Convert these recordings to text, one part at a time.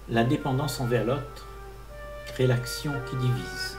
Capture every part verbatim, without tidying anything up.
La dépendance envers l'autre crée l'action qui divise.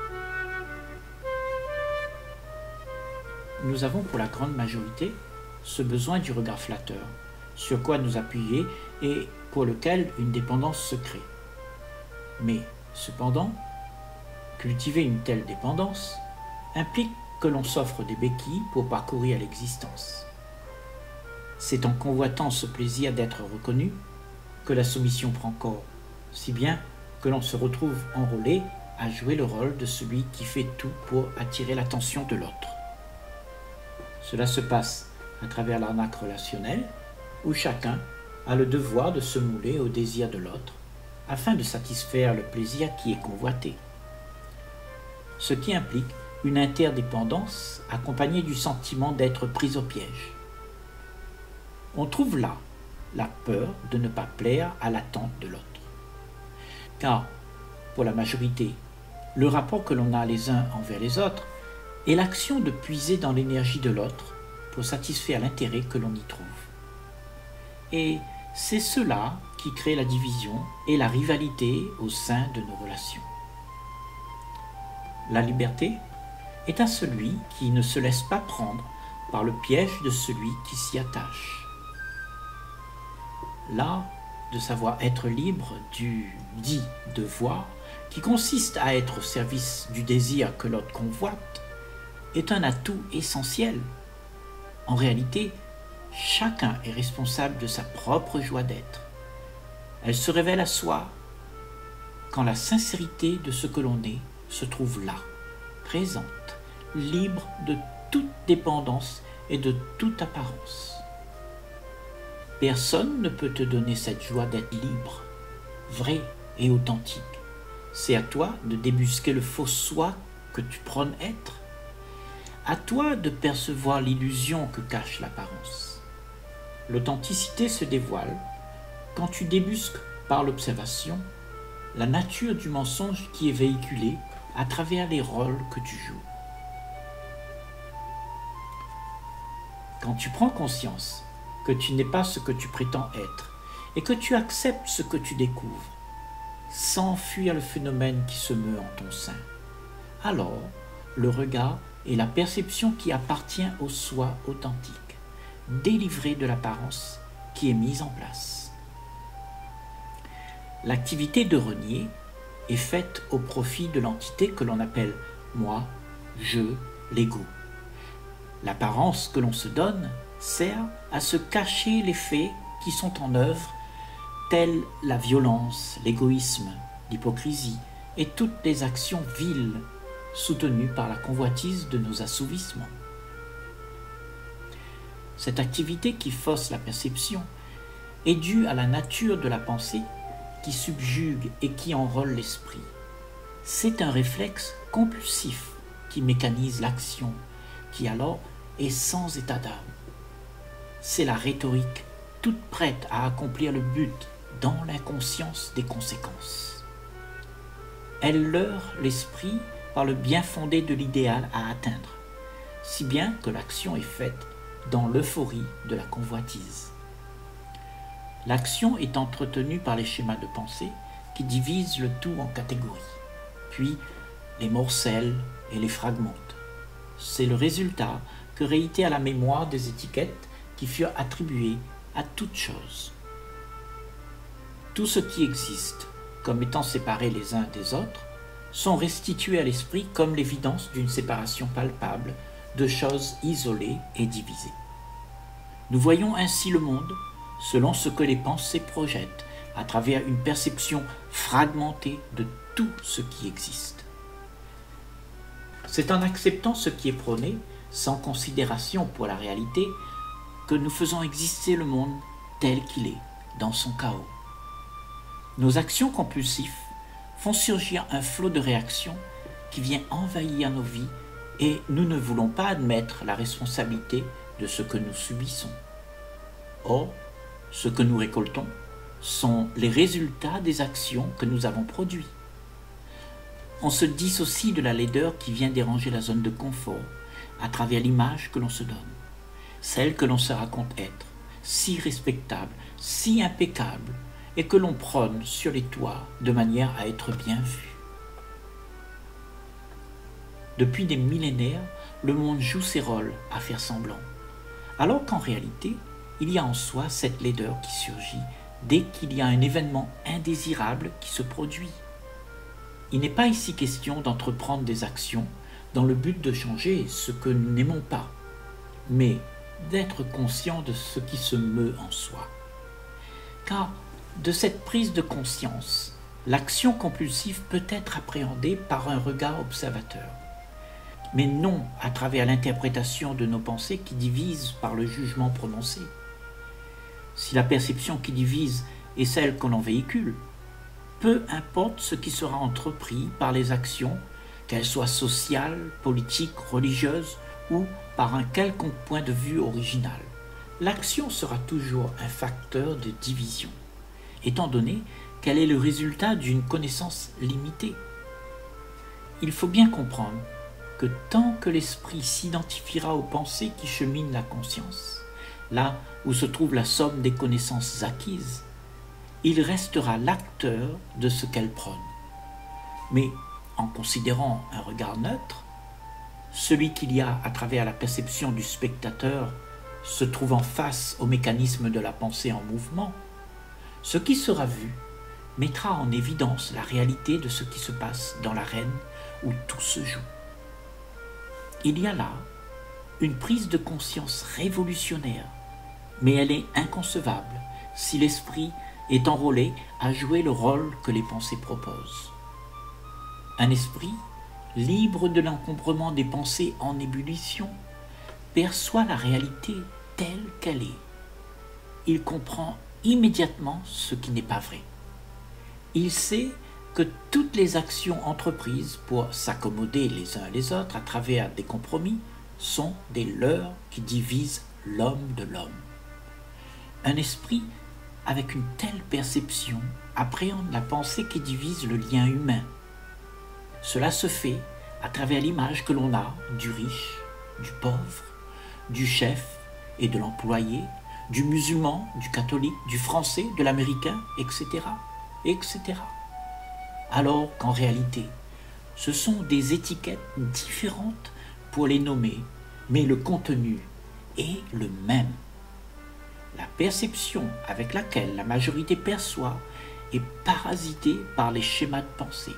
Nous avons pour la grande majorité ce besoin du regard flatteur, sur quoi nous appuyer et pour lequel une dépendance se crée. Mais, cependant, cultiver une telle dépendance implique que l'on s'offre des béquilles pour parcourir l'existence. C'est en convoitant ce plaisir d'être reconnu que la soumission prend corps, si bien que l'on se retrouve enrôlé à jouer le rôle de celui qui fait tout pour attirer l'attention de l'autre. Cela se passe à travers l'arnaque relationnelle, où chacun a le devoir de se mouler au désir de l'autre, afin de satisfaire le plaisir qui est convoité. Ce qui implique une interdépendance accompagnée du sentiment d'être pris au piège. On trouve là la peur de ne pas plaire à l'attente de l'autre. Car, pour la majorité, le rapport que l'on a les uns envers les autres est l'action de puiser dans l'énergie de l'autre pour satisfaire l'intérêt que l'on y trouve. Et c'est cela qui crée la division et la rivalité au sein de nos relations. La liberté est à celui qui ne se laisse pas prendre par le piège de celui qui s'y attache. L'art de savoir être libre du dit devoir, qui consiste à être au service du désir que l'autre convoite, est un atout essentiel. En réalité, chacun est responsable de sa propre joie d'être. Elle se révèle à soi quand la sincérité de ce que l'on est se trouve là, présente, libre de toute dépendance et de toute apparence. Personne ne peut te donner cette joie d'être libre, vrai et authentique. C'est à toi de débusquer le faux soi que tu prônes être. À toi de percevoir l'illusion que cache l'apparence. L'authenticité se dévoile quand tu débusques par l'observation la nature du mensonge qui est véhiculé à travers les rôles que tu joues. Quand tu prends conscience que tu n'es pas ce que tu prétends être et que tu acceptes ce que tu découvres, sans fuir le phénomène qui se meut en ton sein, alors le regard et la perception qui appartient au soi authentique, délivré de l'apparence qui est mise en place. L'activité de renier est faite au profit de l'entité que l'on appelle moi, je, l'ego. L'apparence que l'on se donne sert à se cacher les faits qui sont en œuvre, tels la violence, l'égoïsme, l'hypocrisie et toutes les actions viles soutenues par la convoitise de nos assouvissements. Cette activité qui fausse la perception est due à la nature de la pensée qui subjugue et qui enrôle l'esprit. C'est un réflexe compulsif qui mécanise l'action, qui alors est sans état d'âme. C'est la rhétorique toute prête à accomplir le but dans l'inconscience des conséquences. Elle leurre l'esprit par le bien fondé de l'idéal à atteindre, si bien que l'action est faite dans l'euphorie de la convoitise. L'action est entretenue par les schémas de pensée qui divisent le tout en catégories, puis les morcellent et les fragmentent. C'est le résultat que réitère la mémoire des étiquettes qui furent attribuées à toute chose. Tout ce qui existe, comme étant séparés les uns des autres, sont restitués à l'esprit comme l'évidence d'une séparation palpable de choses isolées et divisées. Nous voyons ainsi le monde selon ce que les pensées projettent à travers une perception fragmentée de tout ce qui existe. C'est en acceptant ce qui est prôné, sans considération pour la réalité, que nous faisons exister le monde tel qu'il est, dans son chaos. Nos actions compulsives font surgir un flot de réactions qui vient envahir nos vies et nous ne voulons pas admettre la responsabilité de ce que nous subissons. Or, ce que nous récoltons sont les résultats des actions que nous avons produites. On se dissocie de la laideur qui vient déranger la zone de confort à travers l'image que l'on se donne, celle que l'on se raconte être, si respectable, si impeccable, et que l'on prône sur les toits de manière à être bien vu. Depuis des millénaires, le monde joue ses rôles à faire semblant, alors qu'en réalité, il y a en soi cette laideur qui surgit dès qu'il y a un événement indésirable qui se produit. Il n'est pas ici question d'entreprendre des actions dans le but de changer ce que nous n'aimons pas, mais d'être conscient de ce qui se meut en soi. Car de cette prise de conscience, l'action compulsive peut être appréhendée par un regard observateur, mais non à travers l'interprétation de nos pensées qui divisent par le jugement prononcé. Si la perception qui divise est celle que l'on véhicule, peu importe ce qui sera entrepris par les actions, qu'elles soient sociales, politiques, religieuses ou par un quelconque point de vue original, l'action sera toujours un facteur de division, étant donné qu'elle est le résultat d'une connaissance limitée. Il faut bien comprendre que tant que l'esprit s'identifiera aux pensées qui cheminent la conscience, là où se trouve la somme des connaissances acquises, il restera l'acteur de ce qu'elle prône. Mais en considérant un regard neutre, celui qu'il y a à travers la perception du spectateur se trouvant face au mécanisme de la pensée en mouvement, ce qui sera vu mettra en évidence la réalité de ce qui se passe dans l'arène où tout se joue. Il y a là une prise de conscience révolutionnaire, mais elle est inconcevable si l'esprit est enrôlé à jouer le rôle que les pensées proposent. Un esprit, libre de l'encombrement des pensées en ébullition, perçoit la réalité telle qu'elle est. Il comprend immédiatement ce qui n'est pas vrai. Il sait que toutes les actions entreprises pour s'accommoder les uns les autres à travers des compromis sont des leurres qui divisent l'homme de l'homme. Un esprit avec une telle perception appréhende la pensée qui divise le lien humain. Cela se fait à travers l'image que l'on a du riche, du pauvre, du chef et de l'employé, du musulman, du catholique, du français, de l'américain, et cetera, et cetera. Alors qu'en réalité, ce sont des étiquettes différentes pour les nommer, mais le contenu est le même. La perception avec laquelle la majorité perçoit est parasitée par les schémas de pensée.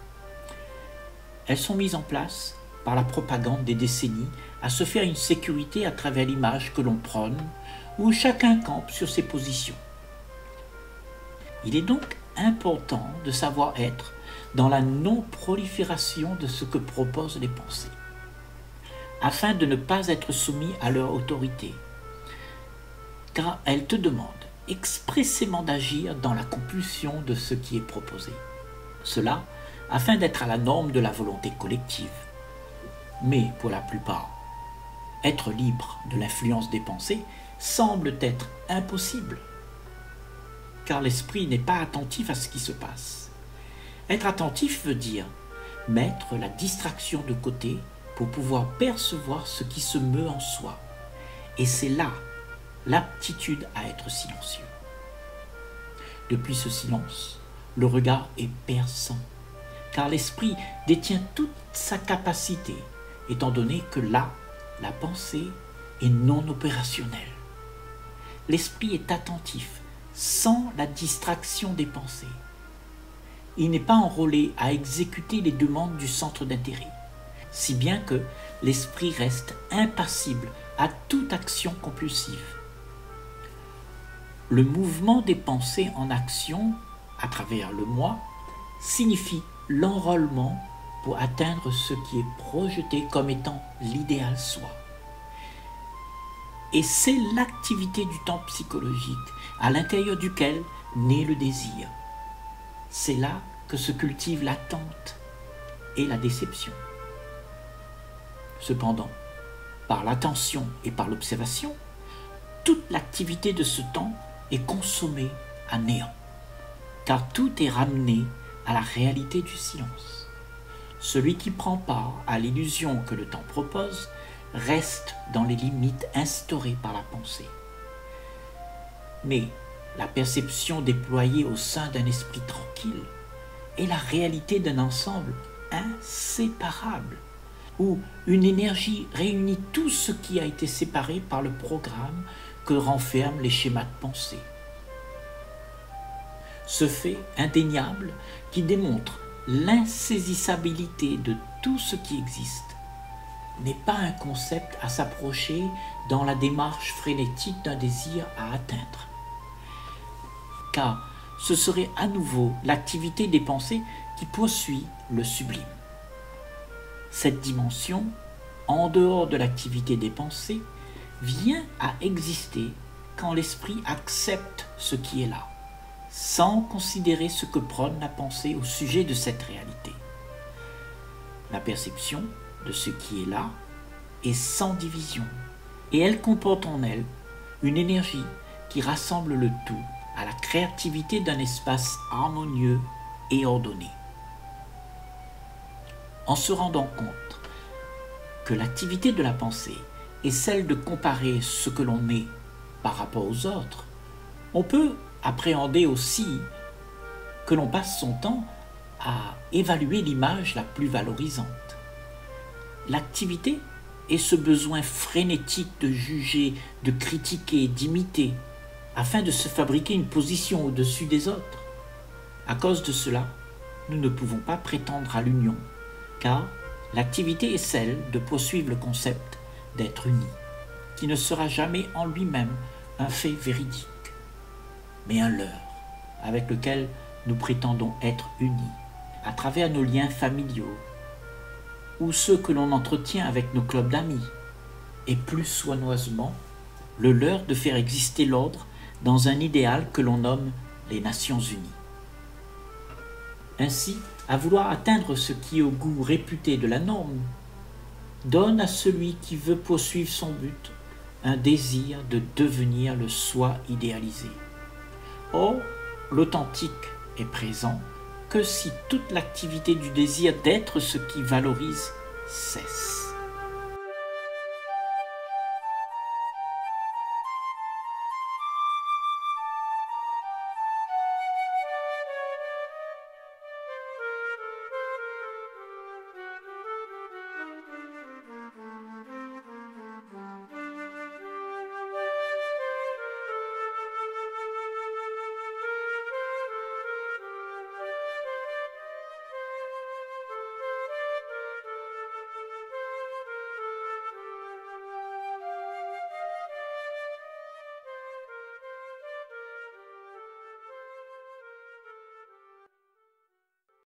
Elles sont mises en place par la propagande des décennies à se faire une sécurité à travers l'image que l'on prône, où chacun campe sur ses positions. Il est donc important de savoir être dans la non-prolifération de ce que proposent les pensées, afin de ne pas être soumis à leur autorité, car elles te demandent expressément d'agir dans la compulsion de ce qui est proposé. Cela afin d'être à la norme de la volonté collective. Mais pour la plupart, être libre de l'influence des pensées semble être impossible, car l'esprit n'est pas attentif à ce qui se passe. Être attentif veut dire mettre la distraction de côté pour pouvoir percevoir ce qui se meut en soi. Et c'est là l'aptitude à être silencieux. Depuis ce silence, le regard est perçant, car l'esprit détient toute sa capacité, étant donné que là, la pensée est non opérationnelle. L'esprit est attentif, sans la distraction des pensées. Il n'est pas enrôlé à exécuter les demandes du centre d'intérêt, si bien que l'esprit reste impassible à toute action compulsive. Le mouvement des pensées en action, à travers le moi, signifie l'enrôlement pour atteindre ce qui est projeté comme étant l'idéal soi. Et c'est l'activité du temps psychologique à l'intérieur duquel naît le désir. C'est là que se cultive l'attente et la déception. Cependant, par l'attention et par l'observation, toute l'activité de ce temps est consommée à néant, car tout est ramené à la réalité du silence. Celui qui prend part à l'illusion que le temps propose reste dans les limites instaurées par la pensée. Mais la perception déployée au sein d'un esprit tranquille, est la réalité d'un ensemble inséparable, où une énergie réunit tout ce qui a été séparé par le programme que renferment les schémas de pensée. Ce fait indéniable qui démontre l'insaisissabilité de tout ce qui existe n'est pas un concept à s'approcher dans la démarche frénétique d'un désir à atteindre, car ce serait à nouveau l'activité des pensées qui poursuit le sublime. Cette dimension, en dehors de l'activité des pensées, vient à exister quand l'esprit accepte ce qui est là, sans considérer ce que prône la pensée au sujet de cette réalité. La perception de ce qui est là est sans division, et elle comporte en elle une énergie qui rassemble le tout à la créativité d'un espace harmonieux et ordonné. En se rendant compte que l'activité de la pensée est celle de comparer ce que l'on est par rapport aux autres, on peut appréhender aussi que l'on passe son temps à évaluer l'image la plus valorisante. L'activité est ce besoin frénétique de juger, de critiquer, d'imiter, afin de se fabriquer une position au-dessus des autres. À cause de cela, nous ne pouvons pas prétendre à l'union, car l'activité est celle de poursuivre le concept d'être uni, qui ne sera jamais en lui-même un fait véridique, mais un leurre avec lequel nous prétendons être unis à travers nos liens familiaux ou ceux que l'on entretient avec nos clubs d'amis, et plus soigneusement, le leurre de faire exister l'ordre dans un idéal que l'on nomme les Nations Unies. Ainsi, à vouloir atteindre ce qui est au goût réputé de la norme, donne à celui qui veut poursuivre son but un désir de devenir le soi idéalisé. Or, l'authentique est présent que si toute l'activité du désir d'être ce qui valorise cesse.